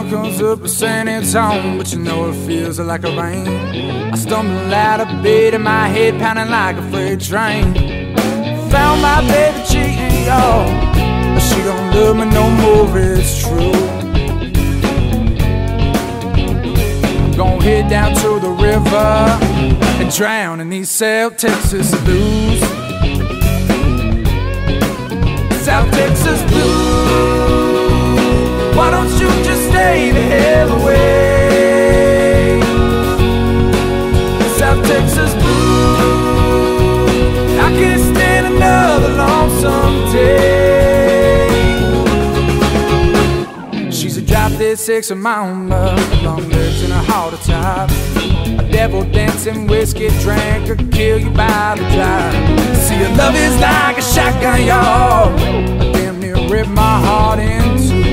sun comes up, it's saying it's on, but you know it feels like a rain. I stumble out of bed and my head pounding like a freight train. Found my baby cheating, y'all, but she don't love me no more, it's true. I'm gonna head down to the river and drown in these South Texas blues. South Texas blues, why don't you just stay the hell away? South Texas blues, I can't stand another lonesome day. She's a drop-dead sexy mama, long legs and a heart attack. A devil dancing whiskey drink could kill you by the drive. See, your love is like a shotgun, y'all, I damn near ripped my heart in two.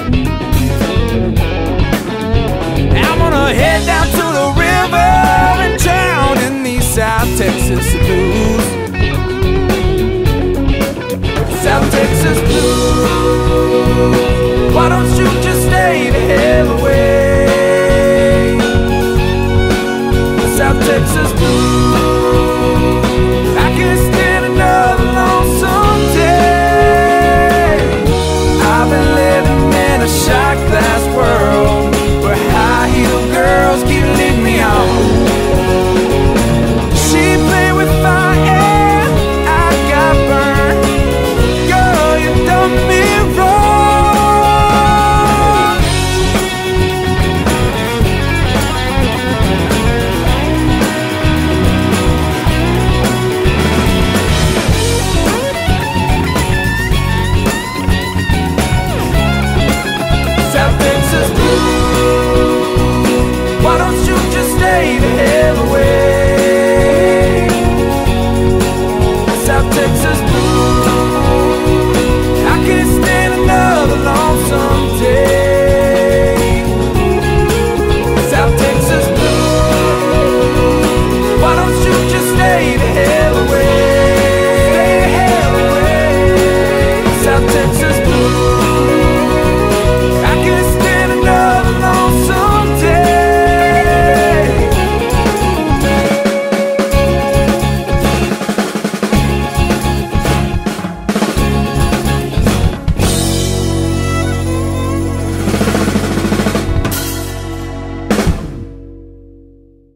I'm gonna head down to the river and drown in these South Texas blues.